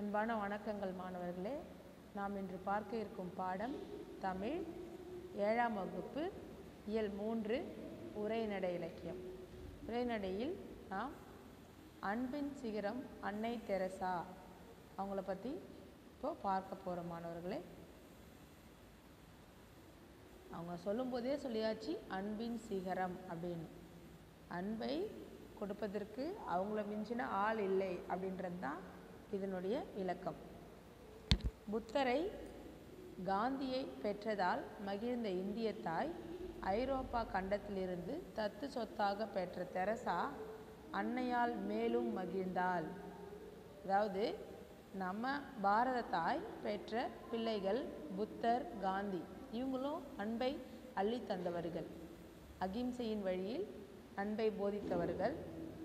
அன்பான வணக்கங்கள் மாணவர்களே. நாம் இன்று பார்க்க இருக்கும் பாடம் தமிழ் 7ஆம் வகுப்பு இயல் 3 உரைநடை இலக்கியம். உரைநடையில் நாம் அன்பின் சிகரம் அன்னை தெரசா அவங்கள பற்றி இப்போ பார்க்க போகிறோம் மாணவர்களே. அவங்க சொல்லும்போதே சொல்லியாச்சு அன்பின் சிகரம் அப்படின்னு. அன்பை கொடுப்பதற்கு அவங்கள மிஞ்சின ஆள் இல்லை அப்படின்றது தான் இதனுடைய விளக்கம். புத்தரை காந்தியை பெற்றதால் மகிழ்ந்த இந்திய தாய் ஐரோப்பா கண்டத்திலிருந்து தத்து சொத்தாக பெற்ற தெரசா அன்னையால் மேலும் மகிழ்ந்தாள். அதாவது நம்ம பாரத தாய் பெற்ற பிள்ளைகள் புத்தர், காந்தி இவங்களும் அன்பை அள்ளி தந்தவர்கள், அகிம்சையின் வழியில் அன்பை போதித்தவர்கள்.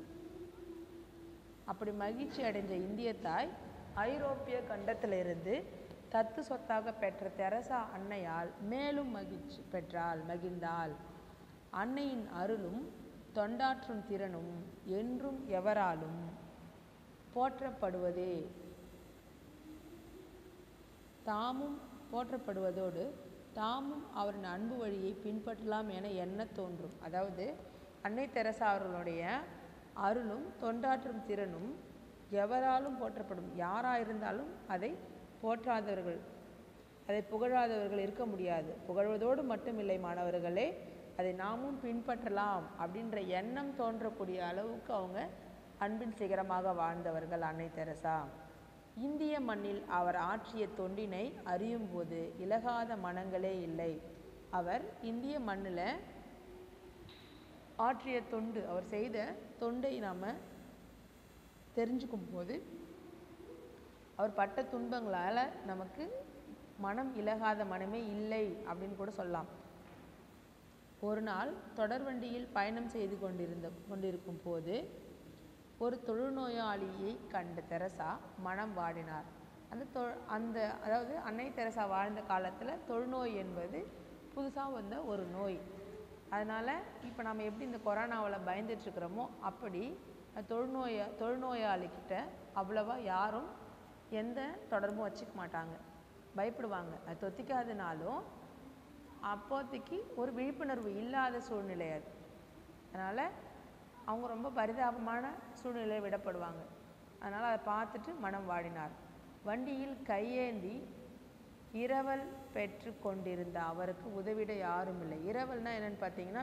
அப்படி மகிழ்ச்சி அடைந்த இந்திய தாய் ஐரோப்பிய கண்டத்திலிருந்து தத்து சொத்தாக பெற்ற தெரசா அன்னையால் மேலும் மகிழ்ந்தாள். அன்னையின் அருளும் தொண்டாற்றும் திறனும் என்றும் எவராலும் போற்றப்படுவதே. தாமும் போற்றப்படுவதோடு தாமும் அவரின் அன்பு வழியை பின்பற்றலாம் என எண்ண தோன்றும். அதாவது அன்னை தெரசா அவர்களுடைய அருளும் தொண்டாற்றும் திறனும் எவராலும் போற்றப்படும். யாராயிருந்தாலும் அதை போற்றாதவர்கள், அதை புகழாதவர்கள் இருக்க முடியாது. புகழ்வதோடு மட்டுமில்லை மாணவர்களே, அதை நாமும் பின்பற்றலாம் அப்படின்ற எண்ணம் தோன்றக்கூடிய அளவுக்கு அவங்க அன்பின் சிகரமாக வாழ்ந்தவர்கள் அன்னை தெரசா. இந்திய மண்ணில் அவர் ஆற்றிய தொண்டினை அறியும் போது இலகாத மனங்களே இல்லை. அவர் இந்திய மண்ணில் ஆற்றிய தொண்டு, அவர் செய்த தொண்டை நாம் தெரிஞ்சுக்கும் போது அவர் பட்ட துன்பங்களால் நமக்கு மனம் இலகாத மனமே இல்லை அப்படின்னு கூட சொல்லலாம். ஒரு நாள் தொடர்வண்டியில் பயணம் செய்து கொண்டிருக்கும் போது ஒரு தொழுநோயாளியை கண்ட தெரசா மனம் வாடினார். அதாவது அன்னை தெரசா வாழ்ந்த காலத்தில் தொழுநோய் என்பது புதுசாக வந்த ஒரு நோய். அதனால் இப்போ நம்ம எப்படி இந்த கொரோனாவில் பயந்துட்டுருக்கிறோமோ அப்படி தொழுநோயாளிக்கிட்ட அவ்வளவா யாரும் எந்த தொடர்பும் வச்சுக்க மாட்டாங்க, பயப்படுவாங்க. அது தொத்திக்காதனாலும் அப்போதைக்கு ஒரு விழிப்புணர்வு இல்லாத சூழ்நிலை அது. அதனால் அவங்க ரொம்ப பரிதாபமான சூழ்நிலையில் விடப்படுவாங்க. அதனால் அதை பார்த்துட்டு மனம் வாடினார். வண்டியில் கையேந்தி இரவல் பெற்று கொண்டிருந்த அவருக்கு உதவிட யாரும் இல்லை. இரவல்னா என்னென்னு பார்த்தீங்கன்னா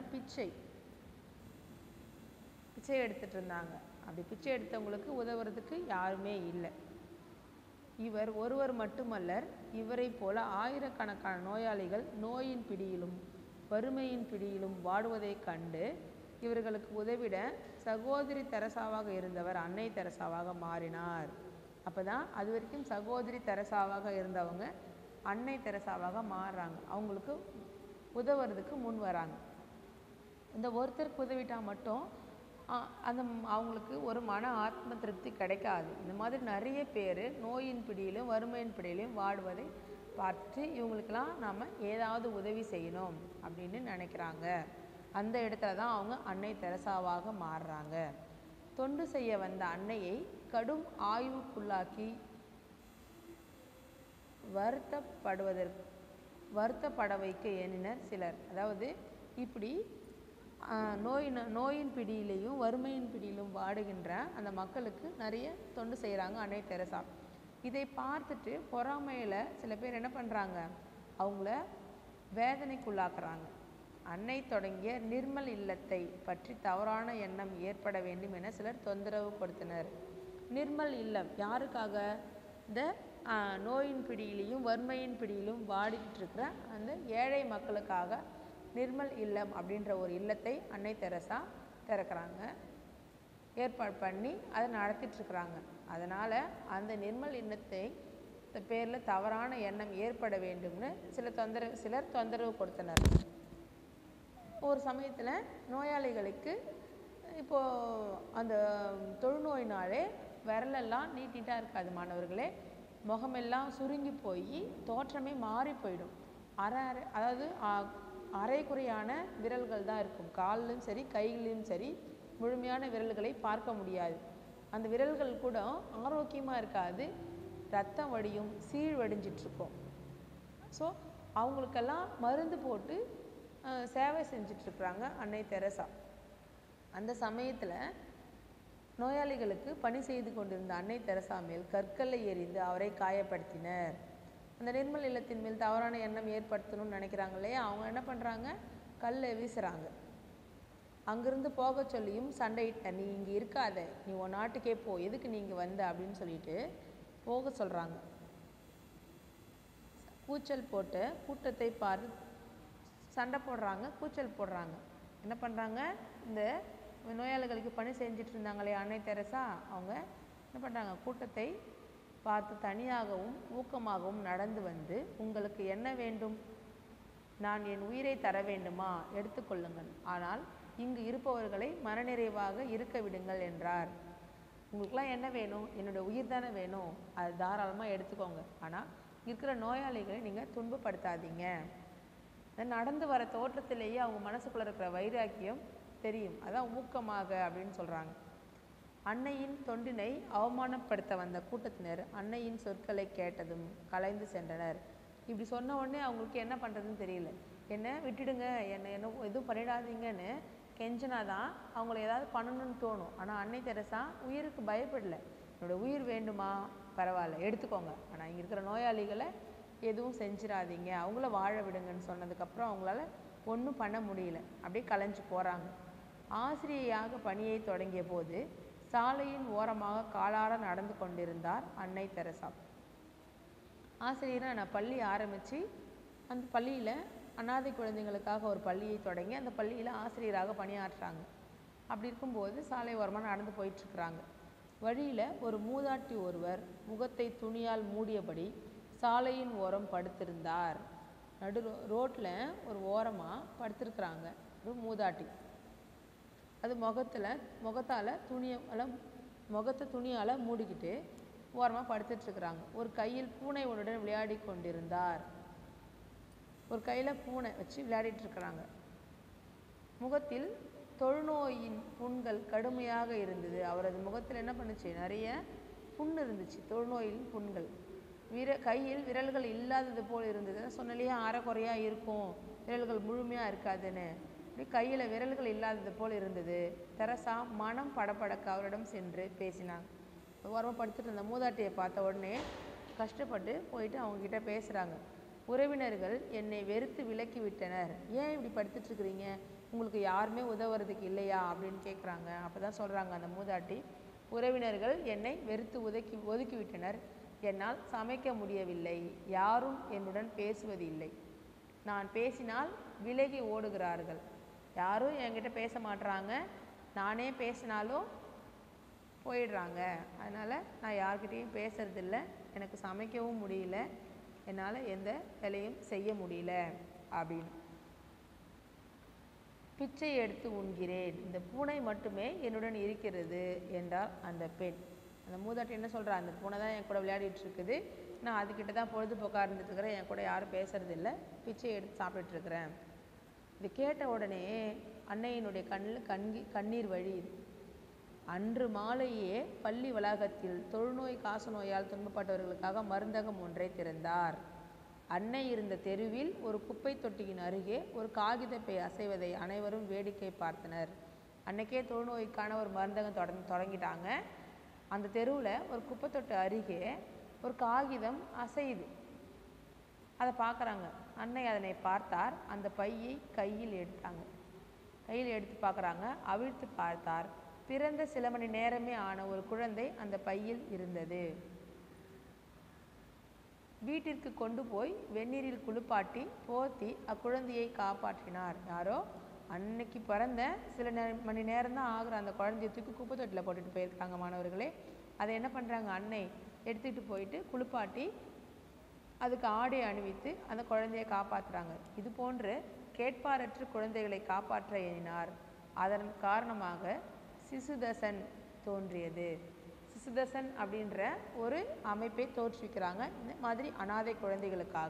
பிச்சை எடுத்துகிட்டு இருந்தாங்க. அப்படி பிச்சை எடுத்தவங்களுக்கு உதவுறதுக்கு யாருமே இல்லை. இவர் ஒருவர் மட்டுமல்லர், இவரை போல ஆயிரக்கணக்கான நோயாளிகள் நோயின் பிடியிலும் வறுமையின் பிடியிலும் வாடுவதை கண்டு இவர்களுக்கு உதவிட சகோதரி தெரசாவாக இருந்தவர் அன்னை தெரசாவாக மாறினார். அப்போ தான் அது வரைக்கும் சகோதரி தெரசாவாக இருந்தவங்க அன்னை தெரசாவாக மாறுறாங்க. அவங்களுக்கு உதவுறதுக்கு முன் வராங்க. இந்த ஒருத்தருக்கு உதவிட்டால் மட்டும் அவங்களுக்கு ஒரு மன ஆத்ம திருப்தி கிடைக்காது. இந்த மாதிரி நிறைய பேர் நோயின் பிடியிலும் வறுமையின் பிடியிலும் வாடுவதை பார்த்து இவங்களுக்கெல்லாம் நாம் ஏதாவது உதவி செய்யணும் அப்படின்னு நினைக்கிறாங்க. அந்த இடத்துல தான் அவங்க அன்னை தெரசாவாக மாறுறாங்க. தொண்டு செய்ய வந்த அன்னையை கடும் ஆய்வுக்குள்ளாக்கி வருத்தப்பட வைக்க எண்ணினர் சிலர். அதாவது இப்படி நோயின் பிடியிலையும் வறுமையின் பிடியிலும் வாடுகின்ற அந்த மக்களுக்கு நிறைய தொண்டு செய்கிறாங்க அன்னை தெரசா. இதை பார்த்துட்டு பொறாமையில் சில பேர் என்ன பண்ணுறாங்க, அவங்கள வேதனைக்குள்ளாக்குறாங்க. அன்னை தொடங்கிய நிர்மல் இல்லத்தை பற்றி தவறான எண்ணம் ஏற்பட வேண்டும் என சிலர் தொந்தரவு கொடுத்தனர். நிர்மல் இல்லம் யாருக்காக? இந்த நோயின் பிடியிலையும் வறுமையின் பிடியிலும் வாடிக்கிட்டு இருக்கிற அந்த ஏழை மக்களுக்காக நிர்மல் இல்லம் அப்படின்ற ஒரு இல்லத்தை அன்னை தெரசா திறக்கிறாங்க, ஏற்பாடு பண்ணி அதை நடத்திட்டுருக்குறாங்க. அதனால் அந்த நிர்மல் இல்லத்தை பேரில் தவறான எண்ணம் ஏற்பட வேண்டும்னு சிலர் தொந்தரவு கொடுத்தனர். ஒரு சமயத்தில் நோயாளிகளுக்கு இப்போது அந்த தொழுநோயினாலே விரலெல்லாம் நீட்டாக இருக்காது மாணவர்களே, முகமெல்லாம் சுருங்கி போய் தோற்றமே மாறி போயிடும். அதாவது அரைக்குறையான விரல்கள் தான் இருக்கும். காலிலும் சரி கைகளிலும் சரி முழுமையான விரல்களை பார்க்க முடியாது. அந்த விரல்கள் கூட ஆரோக்கியமாக இருக்காது, ரத்தம் வடியும், சீழ் வடிஞ்சிட்ருக்கும். ஸோ அவங்களுக்கெல்லாம் மருந்து போட்டு சேவை செஞ்சிட்ருக்குறாங்க அன்னை தெரசா. அந்த சமயத்தில் நோயாளிகளுக்கு பணி செய்து கொண்டிருந்த அன்னை தெரசா மேல் கற்களை எறிந்து அவரை காயப்படுத்தினர். அந்த நிர்மல் இல்லத்தின் மேல் தவறான எண்ணம் ஏற்படுத்தணும்னு நினைக்கிறாங்க இல்லையா, அவங்க என்ன பண்ணுறாங்க, கல்லை வீசுகிறாங்க. அங்கிருந்து போக சொல்லியும் சண்டையிட்ட, நீ இங்கே இருக்காத, நீ உன் நாட்டுக்கே போ, எதுக்கு நீ இங்கே வந்த அப்படின்னு சொல்லிட்டு போக சொல்கிறாங்க. கூச்சல் போட்டு கூட்டத்தை பார்த்து சண்டை போடுறாங்க, கூச்சல் போடுறாங்க. என்ன பண்ணுறாங்க, இந்த நோயாளிகளுக்கு பணி செஞ்சுட்டு இருந்தாங்களே அன்னை தெரசா, அவங்க என்ன பண்ணுறாங்க, கூட்டத்தை பார்த்து தனியாகவும் ஊக்கமாகவும் நடந்து வந்து, உங்களுக்கு என்ன வேண்டும், நான் என் உயிரை தர வேண்டுமா, எடுத்துக்கொள்ளுங்கள், ஆனால் இங்கு இருப்பவர்களை மனநிறைவாக இருக்க விடுங்கள் என்றார். உங்களுக்குலாம் என்ன வேணும், என்னோட உயிர் தானே வேணும், அது தாராளமாக எடுத்துக்கோங்க, ஆனால் இருக்கிற நோயாளிகளை நீங்கள் துன்பப்படுத்தாதீங்க. நடந்து வர தோற்றத்திலேயே அவங்க மனசுக்குள்ளே இருக்கிற வைராக்கியம் தெரியும், அதான் ஊக்கமாக அப்படின்னு சொல்கிறாங்க. அன்னையின் தொண்டினை அவமானப்படுத்த வந்த கூட்டத்தினர் அன்னையின் சொற்களை கேட்டதும் கலைந்து சென்றனர். இப்படி சொன்ன உடனே அவங்களுக்கு என்ன பண்ணுறதுன்னு தெரியல. என்ன விட்டுடுங்க, என்ன எதுவும் பண்ணிடாதீங்கன்னு கெஞ்சினாதான் அவங்கள ஏதாவது பண்ணணும்னு தோணும். ஆனால் அன்னை தெரசா உயிருக்கு பயப்படலை. என்னோடய உயிர் வேண்டுமா, பரவாயில்ல எடுத்துக்கோங்க, ஆனால் இங்கே இருக்கிற நோயாளிகளை எதுவும் செஞ்சிடாதீங்க, அவங்கள வாழ விடுங்கன்னு சொன்னதுக்கப்புறம் அவங்களால ஒன்றும் பண்ண முடியல, அப்படியே கலைஞ்சு போகிறாங்க. ஆசிரியையாக பணியை தொடங்கிய போது சாலையின் ஓரமாக காலார நடந்து கொண்டிருந்தார் அன்னை தெரசா. ஆசிரியராக நான் பள்ளி ஆரம்பித்து அந்த பள்ளியில் அனாதை குழந்தைங்களுக்காக ஒரு பள்ளியை தொடங்கி அந்த பள்ளியில் ஆசிரியராக பணியாற்றுறாங்க. அப்படி இருக்கும்போது சாலை ஓரமாக நடந்து போயிட்டுருக்குறாங்க. வழியில் ஒரு மூதாட்டி ஒருவர் முகத்தை துணியால் மூடியபடி சாலையின் ஓரம் படுத்திருந்தார். ரோட்டில் ஒரு ஓரமாக படுத்திருக்கிறாங்க ஒரு மூதாட்டி. அது முகத்தை துணியால் மூடிக்கிட்டு ஓரமாக படுத்துட்ருக்குறாங்க. ஒரு கையில் பூனை ஒன்றுடன் விளையாடி கொண்டிருந்தார். ஒரு கையில் பூனை வச்சு விளையாடிட்டுருக்குறாங்க. முகத்தில் தொழுநோயின் புண்கள் கடுமையாக இருந்தது. அவரது முகத்தில் என்ன பண்ணுச்சு, நிறைய புண் இருந்துச்சு, தொழுநோயின் புண்கள். கையில் விரல்கள் இல்லாதது போல் இருந்தது. சொன்னாலேயே அரைக்குறையாக இருக்கும், விரல்கள் முழுமையாக இருக்காதுன்னு. இப்படி கையில் விரல்கள் இல்லாதது போல் இருந்தது. தெரசா மனம் படப்படக்க அவரிடம் சென்று பேசினாங்க. ஓரமாக படுத்துட்டு இருந்த மூதாட்டியை பார்த்த உடனே கஷ்டப்பட்டு போயிட்டு அவங்கக்கிட்ட பேசுகிறாங்க. உறவினர்கள் என்னை வெறுத்து விலக்கி விட்டனர், ஏன் இப்படி படுத்துட்ருக்குறீங்க, உங்களுக்கு யாருமே உதவுறதுக்கு இல்லையா அப்படின்னு கேட்குறாங்க. அப்போ தான் சொல்கிறாங்க அந்த மூதாட்டி, உறவினர்கள் என்னை வெறுத்து ஒதுக்கி விட்டனர், என்னால் சமைக்க முடியவில்லை, யாரும் என்னுடன் பேசுவதில்லை, நான் பேசினால் விலகி ஓடுகிறார்கள், யாரும் என்கிட்ட பேச மாட்டுறாங்க, நானே பேசினாலும் போயிடுறாங்க, அதனால் நான் யார்கிட்டையும் பேசுறதில்ல, எனக்கு சமைக்கவும் முடியல, என்னால் எந்த வேலையும் செய்ய முடியல அப்படின்னு. பிச்சை எடுத்து உண்கிறேன், இந்த பூனை மட்டுமே என்னுடன் இருக்கிறது என்றால் அந்த பெண். அந்த மூதாட்டி என்ன சொல்கிறா, அந்த பூனை தான் என் கூட விளையாடிட்டு இருக்குது, நான் அதுக்கிட்ட தான் பொழுதுபோக்காக இருந்துட்டுருக்கிறேன், என் கூட யாரும் பேசுறதில்லை, பிச்சை எடுத்து சாப்பிட்டுட்ருக்கிறேன். இது கேட்ட உடனே அன்னையினுடைய கண்ணில் கண்ணீர் வழியுது. அன்று மாலையே பள்ளி வளாகத்தில் தொழுநோய் காசநோயால் துன்பப்பட்டவர்களுக்காக மருந்தகம் ஒன்றை திறந்தார். அன்னை இருந்த தெருவில் ஒரு குப்பை தொட்டியின் அருகே ஒரு காகிதப்பை அசைவதை அனைவரும் வேடிக்கை பார்த்தனர். அன்னைக்கே தொழுநோய்க்கான ஒரு மருந்தகம் தொடங்கிட்டாங்க. அந்த தெருவில் ஒரு குப்பை தொட்டி அருகே ஒரு காகிதம் அசையுது, அதை பார்க்குறாங்க. அன்னை அதனை பார்த்தார். அந்த பையை கையில் எடுத்து பார்க்குறாங்க. அவிழ்த்து பார்த்தார். பிறந்த சில மணி நேரமே ஆன ஒரு குழந்தை அந்த பையில் இருந்தது. வீட்டிற்கு கொண்டு போய் வெந்நீரில் குளிப்பாட்டி போத்தி அக்குழந்தையை காப்பாற்றினார். யாரோ அன்னைக்கு பிறந்த சில மணி நேரம் தான் ஆகுற அந்த குழந்தைய தூக்கி குப்பை தொட்டியில் போட்டுட்டு போயிருக்காங்க மாணவர்களே. அதை என்ன பண்ணுறாங்க, அன்னை எடுத்துகிட்டு போயிட்டு குளிப்பாட்டி அதுக்கு ஆடை அணிவித்து அந்த குழந்தையை காப்பாற்றுறாங்க. இது போன்று கேட்பாரற்ற குழந்தைகளை காப்பாற்ற எண்ணினார். அதன் காரணமாக சிசுதசன் தோன்றியது. சிசுதசன் அப்படின்ற ஒரு அமைப்பை தோற்றுவிக்கிறாங்க இந்த மாதிரி அனாதை குழந்தைகளுக்காக.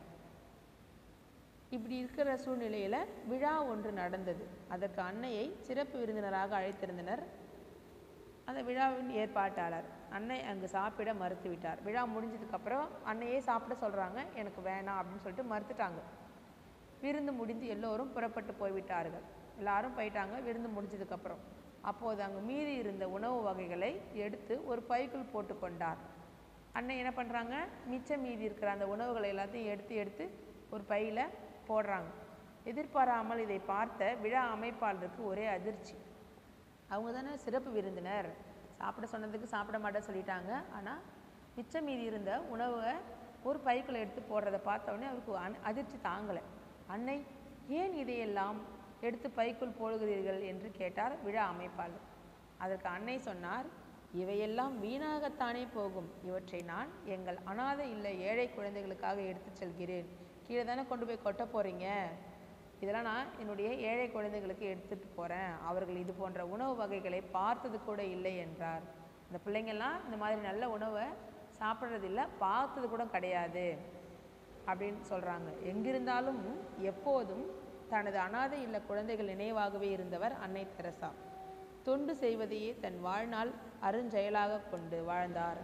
இப்படி இருக்கிற சூழ்நிலையில் விழா ஒன்று நடந்தது. அதற்கு அன்னையை சிறப்பு விருந்தினராக அழைத்திருந்தனர் அந்த விழாவின் ஏற்பாட்டாளர். அன்னை அங்கு சாப்பிட மறுத்து விட்டார். விழா முடிஞ்சதுக்கப்புறம் அன்னையே சாப்பிட சொல்கிறாங்க, எனக்கு வேணாம் அப்படின்னு சொல்லிட்டு மறுத்துட்டாங்க. விருந்து முடிந்து எல்லோரும் புறப்பட்டு போய்விட்டார்கள். எல்லாரும் போயிட்டாங்க விருந்து முடிஞ்சதுக்கப்புறம். அப்போது அங்கே மீதி இருந்த உணவு வகைகளை எடுத்து ஒரு பைக்குள் போட்டு கொண்டார். அன்னை என்ன பண்ணுறாங்க, மிச்சம் மீதி இருக்கிற அந்த உணவுகளை எல்லாத்தையும் எடுத்து ஒரு பையில் போடுறாங்க. எதிர்பாராமல் இதை பார்த்த விழா அமைப்பாளருக்கு ஒரே அதிர்ச்சி. அவங்க தானே சிறப்பு விருந்தினர், சாப்பிட சொன்னதுக்கு சாப்பிட மாட்டேன்னு சொல்லிட்டாங்க. ஆனால் மிச்சம் மீதி இருந்த உணவை ஒரு பைக்குள்ள எடுத்து போடுறதை பார்த்தோடனே அவருக்கு அதிர்ச்சி தாங்கலை. அன்னை, ஏன் இதையெல்லாம் எடுத்து பைக்குள் போடுகிறீர்கள் என்று கேட்டார் விழா அமைப்பாளர். அதற்கு அன்னை சொன்னார், இவையெல்லாம் வீணாகத்தானே போகும். இவற்றை நான் எங்கள் அனாதை இல்லை ஏழை குழந்தைகளுக்காக எடுத்து செல்கிறேன். கீழே தானே கொண்டு போய் கொட்ட போகிறீங்க, இதெல்லாம் நான் என்னுடைய ஏழை குழந்தைகளுக்கு எடுத்துகிட்டு போகிறேன். அவர்கள் இது போன்ற உணவு வகைகளை பார்த்தது கூட இல்லை என்றார். இந்த பிள்ளைங்கள்லாம் இந்த மாதிரி நல்ல உணவை சாப்பிட்றதில்ல, பார்த்தது கூட கிடையாது அப்படின்னு சொல்கிறாங்க. எங்கிருந்தாலும் எப்போதும் தனது அனாதை இல்ல குழந்தைகள் நினைவாகவே இருந்தவர் அன்னை தெரசா. தொண்டு செய்வதையே தன் வாழ்நாள் அருஞ்செயலாக கொண்டு வாழ்ந்தார்.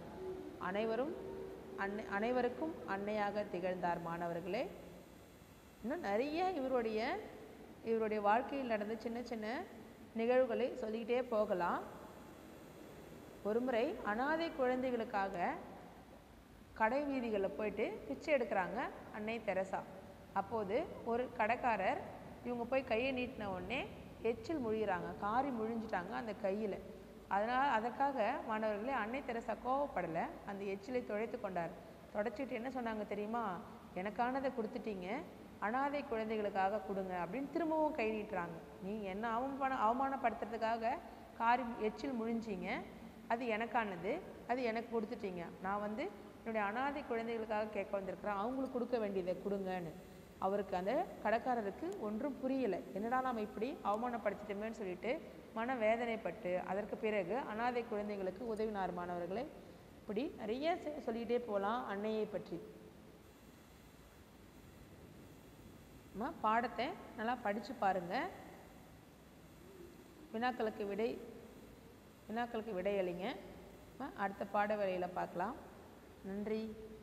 அனைவருக்கும் அன்னையாக திகழ்ந்தார். மாணவர்களே, இன்னும் நிறைய இவருடைய வாழ்க்கையில் நடந்த சின்ன சின்ன நிகழ்வுகளை சொல்லிக்கிட்டே போகலாம். ஒருமுறை அனாதை குழந்தைகளுக்காக கடை வீதிகளில் போயிட்டு பிச்சை எடுக்கிறாங்க அன்னை தெரசா. அப்போது ஒரு கடைக்காரர் இவங்க போய் கையை நீட்டின உடனே எச்சில் முழிகிறாங்க, காரி முழிஞ்சிட்டாங்க அந்த கையில். அதற்காக மாணவர்களே அன்னை தெரசா கோவப்படலை, அந்த எச்சிலை துடைத்து கொண்டார். துடைச்சிட்டு என்ன சொன்னாங்க தெரியுமா, எனக்கானதை கொடுத்துட்டீங்க, அனாதை குழந்தைகளுக்காக கொடுங்க அப்படின்னு திரும்பவும் கை நீட்டுறாங்க. நீங்கள் என்ன அவமானப்படுத்துறதுக்காக எச்சில் முழிஞ்சிங்க, அது எனக்கானது, அது எனக்கு கொடுத்துட்டீங்க. நான் என்னுடைய அனாதை குழந்தைகளுக்காக கேட்க வந்திருக்கிறேன், அவங்களுக்கு கொடுக்க வேண்டியதை கொடுங்கன்னு. அவருக்கு அந்த கடைக்காரருக்கு ஒன்றும் புரியலை, என்னடா நாம் இப்படி அவமானப்படுத்திட்டோமேன்னு சொல்லிட்டு மன வேதனைப்பட்டு அதற்கு பிறகு அனாதை குழந்தைகளுக்கு உதவினார். மாணவர்களை, இப்படி நிறைய சொல்லிகிட்டே போகலாம் அன்னையை பற்றி. பாடத்தை நல்லா படித்து பாருங்கள், வினாக்களுக்கு விடை அளிங்க. அடுத்த பாட வேளையில் பார்க்கலாம். நன்றி.